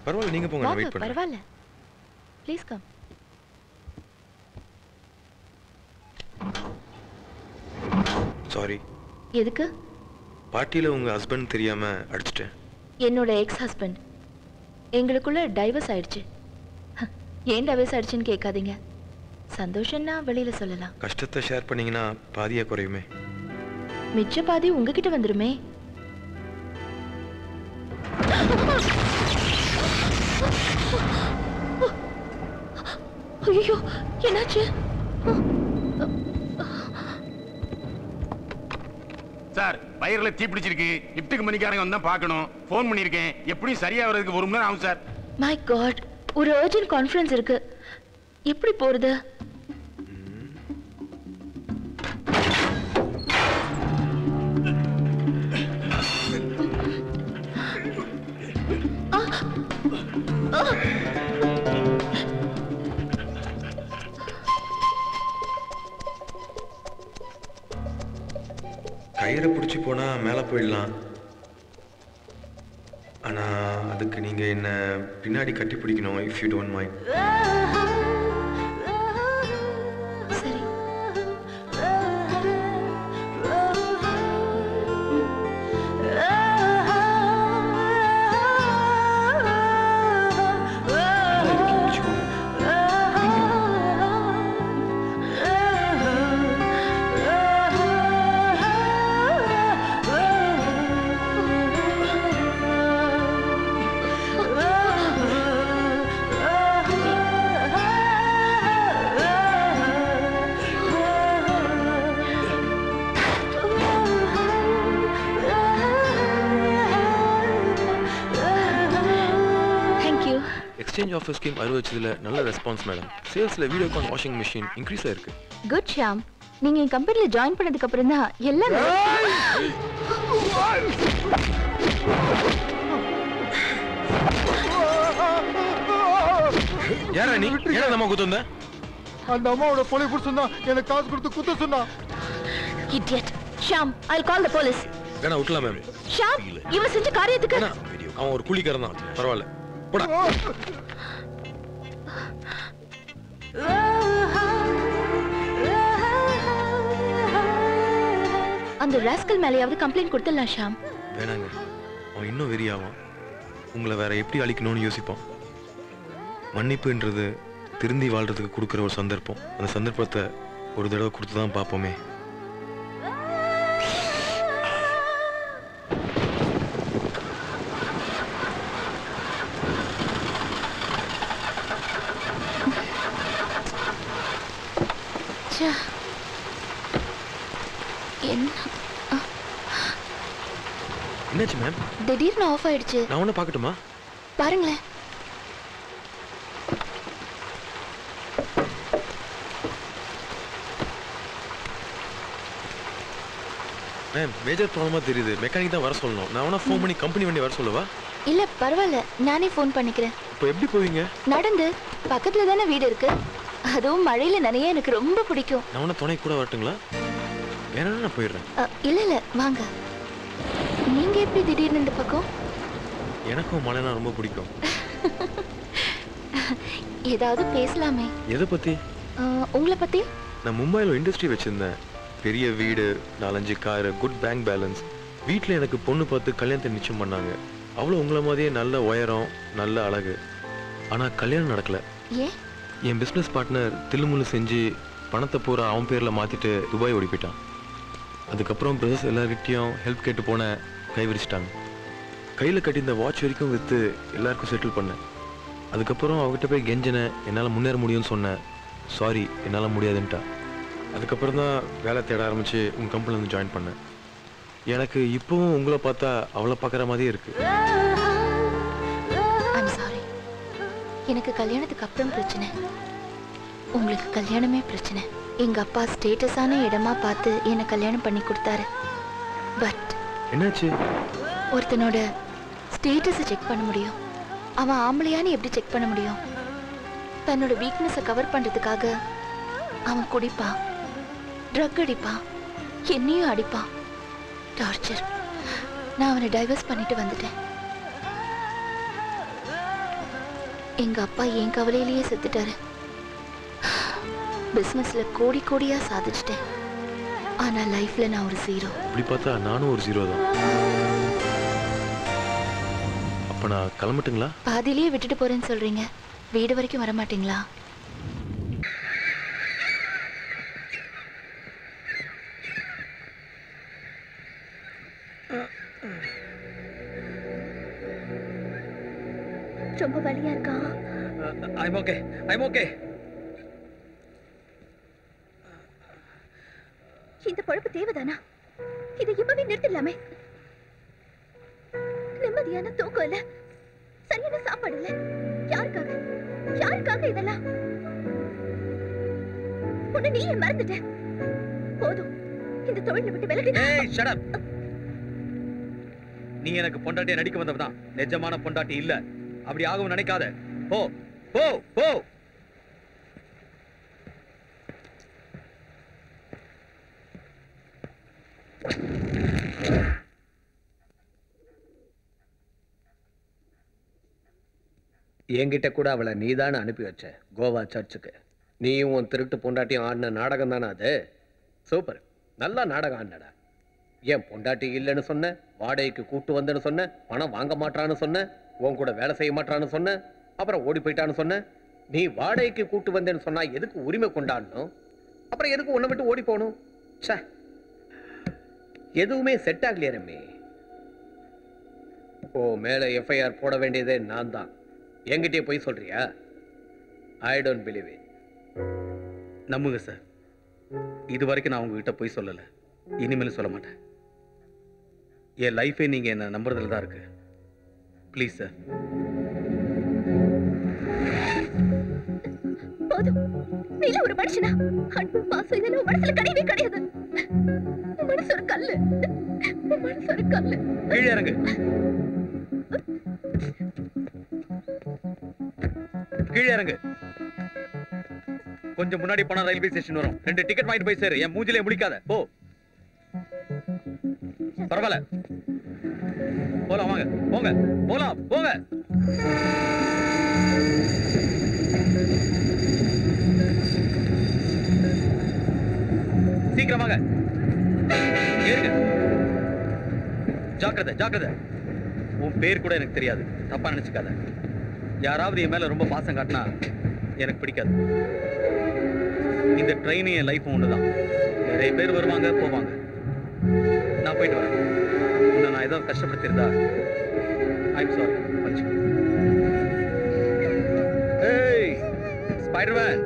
பரவாயில்ல நீங்க போங்க, நான் வெயிட் பண்றேன். பரவாயில்ல, ப்ளீஸ் கம். சாரி. எதுக்கு? பார்ட்டில உங்க ஹஸ்பண்ட் தெரியாம அடிச்சிட்டேன். என்னோட எக்ஸ் ஹஸ்பண்ட். எங்களுக்குள்ள டைவர்ஸ் ஆயிடுச்சு. ஏன் டைவர்ஸ் ஆயிடுச்சுன்னு கேட்காதீங்க. சந்தோஷம்னா வெளியில சொல்லலாம். கஷ்டத்தை ஷேர் பண்ணீங்கன்னா பாதியா குறையுமே. மிச்ச பாதி உங்ககிட்ட வந்துருமே. ஐயோ, என்னாச்சு? சார், வயர்ல தீ பிடிச்சிருக்கு. லிப்டுக்கு மணிக்காரங்க வந்தா பார்க்கணும். ஃபோன் பண்ணிருக்கேன். எப்படியும் சரியா வரதுக்கு 1 மணி நேரம் ஆகும் சார். மை காட், ஒரு அர்ஜென்ட் கான்ஃபரன்ஸ் இருக்கு. எப்படி போறது? கயிறை பிடிச்சி போனா மேல போயிடலாம். ஆனா அதுக்கு நீங்க என்ன பின்னாடி கட்டி பிடிக்கணும். If you don't mind. சரி. எக்ஸ்சேஞ்ச் ஆஃபர் ஸ்கீம் அறிவிச்சதுல நல்ல ரெஸ்பான்ஸ் மேடம். சேல்ஸ்ல வீடியோகான் வாஷிங் மெஷின் இன்க்ரீஸ் ஆயிருக்கு. குட் ஷாம். நீங்க என் கம்பெனில ஜாயின் பண்ணதுக்கு அப்புறம் தான் எல்லாம் யாரா நீ? ஏன் நம்ம குத்து வந்த? அந்த அம்மாவோட போலி புடிச்சா எனக்கு காசு கொடுத்து குத்த சொன்னா. Idiot. Shyam, I'll call the police. வேணா விட்டலாம் மேம். ஷாம், இவன் செஞ்ச காரியத்துக்கு அவன் ஒரு கூலிக்காரன் தான். பரவாயில்ல போடா. அந்த ராஸ்கல் மேலையாவது கம்ப்ளைண்ட் கொடுத்துடலாம் ஷாம். வேணாங்க, அவன் இன்னும் வெறியாவான். உங்களை வேற எப்படி அழிக்கணும்னு யோசிப்பான். மன்னிப்புன்றது திருந்தி வாழ்றதுக்கு கொடுக்குற ஒரு சந்தர்ப்பம். அந்த சந்தர்ப்பத்தை ஒரு தடவை கொடுத்து தான் பார்ப்போமே. என்னாச்சு மேம்? திடீர்னு ஆஃப் ஆயிடுச்சு. நான் ஒண்ணு பார்க்கட்டுமா? பாருங்களேன். மேம், மேஜர் ப்ராப்ளமா தெரியுது. மெக்கானிக் தான் வர சொல்லணும். நான் வேணா ஃபோன் பண்ணி கம்பெனி வண்டி வர சொல்லவா? இல்ல பரவாயில்ல, நானே ஃபோன் பண்ணிக்கிறேன். இப்போ எப்படி போவீங்க? நடந்து. பக்கத்துல தானே வீடு இருக்கு. அதுவும் மழையில நனைய எனக்கு ரொம்ப பிடிக்கும். நான் வேணா துணை கூட வரட்டுங்களா? வேணா நான் போயிடுறேன். இல்ல இல்ல வாங்க. நீங்க எப்படி திடீர்னு இந்த பக்கம்? எனக்கும் மழைனா ரொம்ப பிடிக்கும். ஏதாவது பேசலாமே. எதை பத்தி? உங்களை பத்தி. நான் மும்பைல இண்டஸ்ட்ரி வச்சிருந்தேன். பெரிய வீடு, 4-5 கார், குட் பேங்க் பேலன்ஸ். வீட்டில் எனக்கு பொண்ணு பார்த்து கல்யாணத்தை நிச்சயம் பண்ணாங்க. அவ்வளோ உங்களை மாதிரியே நல்ல உயரம், நல்ல அழகு. ஆனால் கல்யாணம் நடக்கல. ஏன்? என் பிஸ்னஸ் பார்ட்னர் தில்லுமுள்ளு செஞ்சு பணத்தை பூரா அவன் பேரில் மாற்றிட்டு துபாய் ஓடி போயிட்டான். அதுக்கப்புறம் பிரதர்ஸ் எல்லார்கிட்டையும் ஹெல்ப் கேட்டு போன கை விரிச்சிட்டாங்க. கையில் கட்டி இந்த வாட்ச் வரைக்கும் விற்று எல்லாருக்கும் செட்டில் பண்ணேன். அதுக்கப்புறம் அவகிட்ட போய் கெஞ்சினேன், என்னால் முன்னேற முடியும்னு சொன்னேன். சாரி, என்னால் முடியாதுன்ட்டா. அதுக்கப்புறம் தான் வேலை தேட ஆரம்பித்து உங்கள் கம்பெனியில் வந்து ஜாயின் பண்ணேன். எனக்கு இப்போவும் உங்களை பார்த்தா அவளை பார்க்குற மாதிரியே இருக்கு. எனக்கு கல்யாணத்துக்கு அப்புறம் பிரச்சனை, உங்களுக்கு கல்யாணமே பிரச்சனை. எங்க அப்பா ஸ்டேட்டஸான இடமா பார்த்து என்ன கல்யாணம் பண்ணி கொடுத்தாரு. பட் என்னாச்சு? ஒருத்தனோட ஸ்டேட்டஸை செக் பண்ண முடியும், அவன் ஆம்பளையான்னு எப்படி செக் பண்ண முடியும்? தன்னோட வீக்னஸை கவர் பண்றதுக்காக அவன் குடிப்பான், ட்ரக் அடிப்பான், என்னையும் அடிப்பான். டார்ச்சர். நான் அவனை டைவர்ஸ் பண்ணிட்டு வந்துட்டேன். எங்க அப்பா என் கவலையிலேயே செத்துட்டாரு. பிசினஸ்ல கோடி கோடியா சாதிச்சிட்டேன். ஆனா லைஃப்ல நான் ஒரு ஜீரோ. இப்படி பார்த்தா நானும் ஒரு ஜீரோ தான். அப்ப நான் கிளம்பட்டுங்களா? பாதியிலேயே விட்டுட்டு போறேன்னு சொல்றீங்க. வீடு வரைக்கும் வர மாட்டீங்களா? ரொம்ப வலியா இருக்கா? I'm okay. I'm okay. இந்த பொழப்பு தேவைதானா? இதை இப்பவே நிறுத்தலாமே. நிம்மதியான தூக்கம் இல்ல, சரியான சாப்பாடு இல்ல. யாருக்காக யாருக்காக இதெல்லாம்? உன்னை நீயே மறந்துட்ட. போதும், இந்த தொழிலை விட்டு விலகு. Hey, shut up. நீ எனக்கு பொண்டாட்டியை நடிக்க வந்தவதான், நிஜமான பொண்டாட்டி இல்ல. அப்படி ஆகும் நினைக்காத. போ போ போ. என்கிட்ட கூட அவளை நீதானே அனுப்பி வச்ச கோவா சர்ச்சுக்கு. நீயும் உன் திருட்டு பொண்டாட்டியும் ஆடின நாடகம் தானே அது? சூப்பர், நல்லா நாடகம் ஆடினடா. ஏன் பொண்டாட்டி இல்லைன்னு சொன்ன, வாடகைக்கு கூட்டு வந்தேன்னு சொன்ன, பணம் வாங்க மாட்டான்னு சொன்ன, உன் கூட வேலை செய்ய மாட்டான்னு சொன்ன, அப்புறம் ஓடி போயிட்டான்னு சொன்ன. நீ வாடகைக்கு கூட்டு வந்தேன்னு சொன்னா எதுக்கு உரிமை கொண்டாடணும்? அப்புறம் எதுக்கு உன்னை விட்டு ஓடி போகணும்? சே, எதுவுமே செட் ஆகலையா ரம்மி? ஓ மேல எஃப்ஐஆர் போட வேண்டியதே நான் தான். என்கிட்டயே போய் சொல்றியா? I don't believe it. நம்புங்க சார், இது வரைக்கும் நான் உங்ககிட்ட போய் சொல்லலை, இனிமேலும் சொல்ல மாட்டேன். என் லைஃபே நீங்க என்ன நம்புறதுல தான் இருக்கு. Please sir. போதும், நீல ஒரு மனுஷனா? அன்பு பாசம் இதெல்லாம் மனசுல கிடையவே கிடையாது. மனசு ஒரு கல்லு, மனசு ஒரு கல்லு. கீழே இறங்கு, கீழே இறங்கு. கொஞ்சம் முன்னாடி போனா ரயில்வே ஸ்டேஷன் வரும். 2 டிக்கெட் வாங்கிட்டு போய் சேரு. என் மூஞ்சிலே முழிக்காத. போ. பரவாயில்ல, போலாம் வாங்க. போங்க, போலாம் போங்க. சீக்கிரம் வாங்க. ஏறுங்க. ஜாக்கிரதை ஜாக்கிரதை. உன் பேர் கூட எனக்கு தெரியாது, தப்பா நினைச்சுக்காத. யாராவது என் மேல ரொம்ப பாசம் காட்டினா எனக்கு பிடிக்காது. இந்த ட்ரெயினும் என் லைஃப்பும் ஒண்ணுதான். நிறைய பேர் வருவாங்க போவாங்க. நான் போயிட்டு வரேன். உன்னை நான் ஏதாவது கஷ்டப்படுத்திருந்தா ஐம் சாரி. ஏய் ஸ்பைடர்மேன்,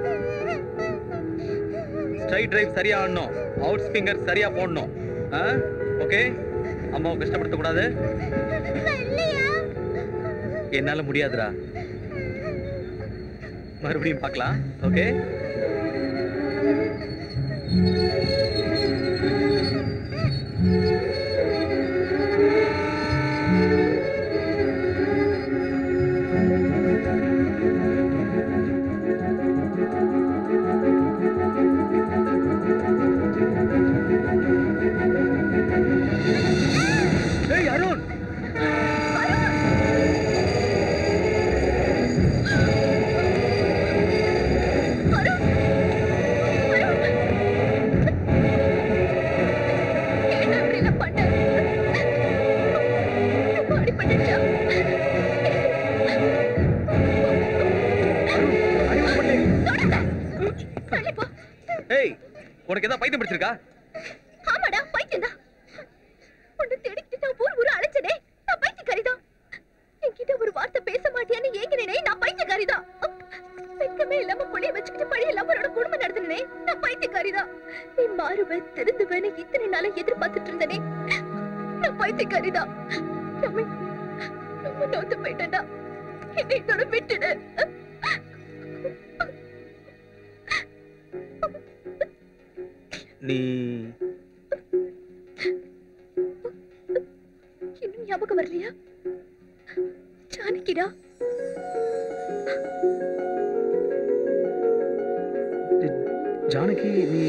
ஸ்ட்ரைட் டிரைவ் சரியா ஆடணும், அவுட் ஸ்பிங்கர் சரியா போடணும். ஓகே? அம்மாவை கஷ்டப்படுத்த கூடாது. என்னால முடியாதுடா. மறுபடியும் பார்க்கலாம். ஓகே? ஏய் அருண், ஏய் உனக்கு ஏதாவது பைத்தியம் பிடிச்சிருக்கா? ஆமாடா, பைத்தியம்தான். உன்னை தேடிக்கிட்டு நான் ஊர் ஊர் அலைச்சனே, நான் பைத்தியக்காரிதான். என்கிட்ட ஒரு வார்த்தை பேச மாட்டியான்னு ஏங்கினேனே, நான் பைத்தியக்காரிதான். வெட்கமே இல்லாம புள்ளைய வச்சுக்கிட்டு பழைய லவ்வரோட குடும்பம் நடத்தினே, நான் பைத்தியக்காரிதான். நீ மாறுவ திருந்துவேன்னு இத்தனை நாளா எதிர்பார்த்துட்டு இருந்தனே, நான் பைத்தியக்காரிதான். ரொம்ப நோத்து போயிட்டேன்டா, என்னை இதோட விட்டுடு. நீ இன்னும் ஞாபகம் வரலையா? ஜானகிடா. ஜானகி, நீ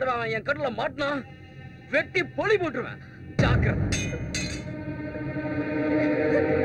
தடவை அவன் என் கண்ணுல மாட்டினா வெட்டி பொலி போட்டுருவேன். ஜாக்கிரதை.